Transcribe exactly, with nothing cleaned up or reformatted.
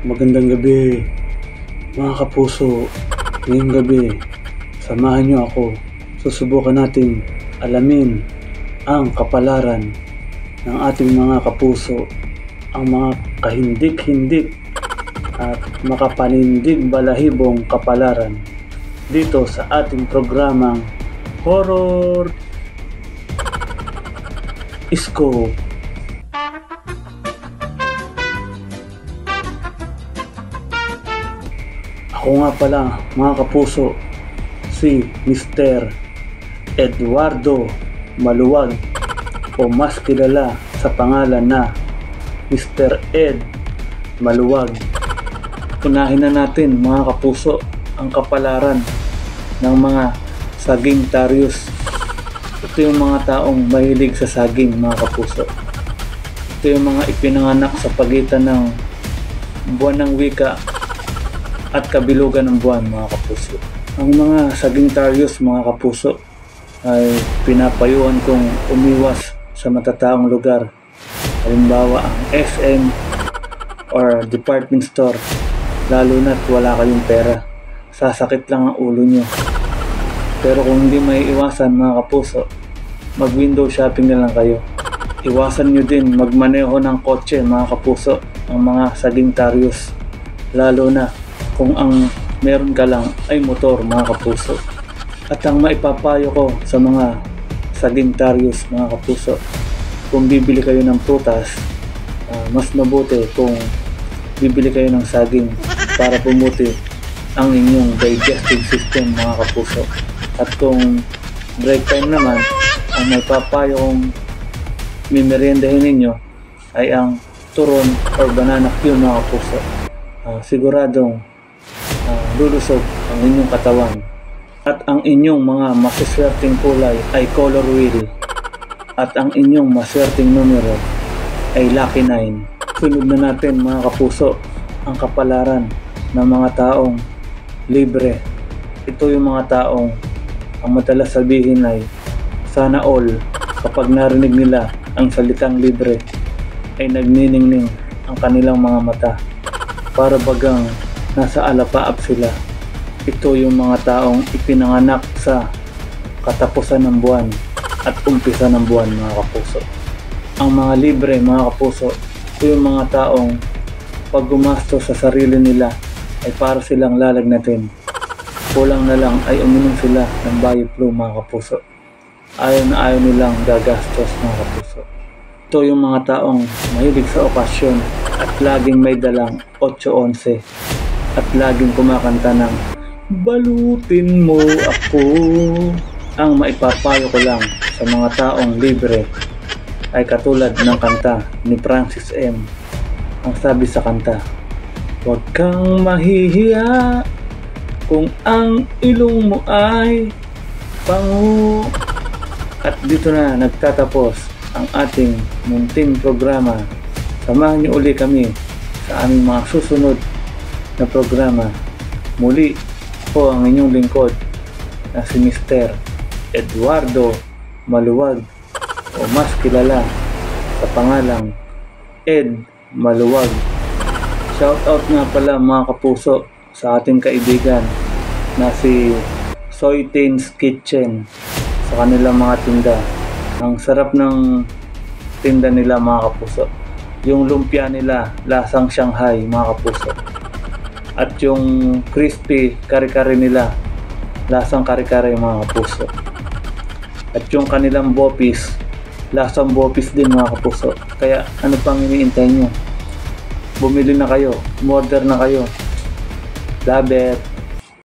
Magandang gabi, mga kapuso. Ngayong gabi, samahan niyo ako. Susubukan natin alamin ang kapalaran ng ating mga kapuso, ang mga kahindik-hindik at makapanindig balahibong kapalaran dito sa ating programang Horror Scope. Ako nga pala, mga kapuso, si Mister Eduardo Maluwag, o mas kilala sa pangalan na Mister Ed Maluwag. Unahin na natin, mga kapuso, ang kapalaran ng mga Sagittarius. Ito yung mga taong mahilig sa saging, mga kapuso. Ito yung mga ipinanganak sa pagitan ng buwan ng wika at kabilugan ng buwan, mga kapuso. Ang mga Sagittarius, mga kapuso, ay pinapayuhan kong umiwas sa matataong lugar. Halimbawa ang S M or department store, lalo na't wala kayong pera. Sasakit lang ang ulo nyo. Pero kung hindi may iwasan, mga kapuso, mag window shopping na lang kayo. Iwasan nyo din magmaneho ng kotse, mga kapuso, ang mga Sagittarius, lalo na kung ang meron ka lang ay motor, mga kapuso. At ang maipapayo ko sa mga Sagittarius, mga kapuso, kung bibili kayo ng prutas, uh, mas mabuti kung bibili kayo ng saging para pumuti ang inyong digestive system, mga kapuso. At kung break time naman, ang maipapayo kong mimeriendahin ninyo ay ang turon or banana cue, mga kapuso. Uh, siguradong Uh, lulusog ang inyong katawan, at ang inyong mga masiswerteng kulay ay color wheel, at ang inyong maswerteng numero ay lucky nine. Sunod na natin, mga kapuso, ang kapalaran ng mga taong libre. Ito yung mga taong ang madalas sabihin ay sana all. Kapag narinig nila ang salitang libre ay nagniningning ang kanilang mga mata, para bagang nasa alapaap sila. Ito yung mga taong ipinanganak sa katapusan ng buwan at umpisa ng buwan, mga kapuso. Ang mga libre, mga kapuso, ito yung mga taong pag gumasto sa sarili nila ay para silang lalagnatin. Kulang na lang ay uminom sila ng Bio-Flu, mga kapuso. Ayaw na ayaw nilang gagastos, mga kapuso. Ito yung mga taong mahilig sa okasyon at laging may dalang eight eleven at laging kumakanta ng balutin mo ako. Ang maipapayo ko lang sa mga taong libre ay katulad ng kanta ni Francis M. Ang sabi sa kanta, huwag kang mahihiya kung ang ilong mo ay pango. At dito na nagtatapos ang ating munting programa. Samahan niyo uli kami sa aming mga susunod na programa. Muli po ang inyong lingkod na si Mister Eduardo Maluwag, o mas kilala sa pangalang Ed Maluwag. Shoutout nga pala, mga kapuso, sa ating kaibigan na si Soytain's Kitchen sa kanilang mga tinda. Ang sarap ng tinda nila, mga kapuso. Yung lumpia nila lasang Shanghai, mga kapuso. At yung crispy kare-kare nila lasang kare-kare, mga kapuso. At yung kanilang bopis lasang bopis din, mga kapuso. Kaya ano pang iniintay nyo? Bumili na kayo, order na kayo. Love it!